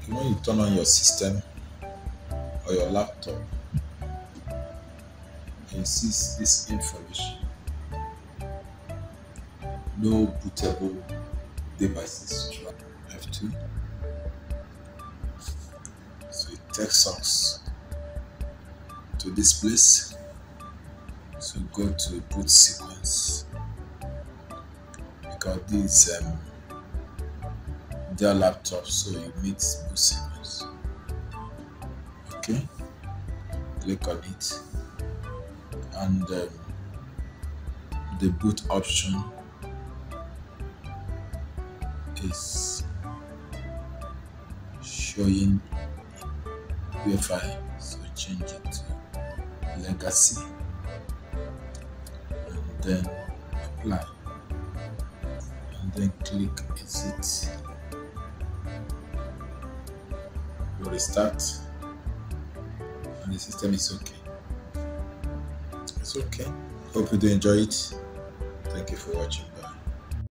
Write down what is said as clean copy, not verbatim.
when you turn on your system or your laptop, you see this information: no bootable devices. F2. So it takes us to this place. So go to boot sequence, because this Dell laptop, so you meet boot sequence. Okay, click on it, and the boot option is showing UEFI, so change it to legacy and then apply, and then click exit. You restart and the system is okay. It's okay. Hope you do enjoy it. Thank you for watching.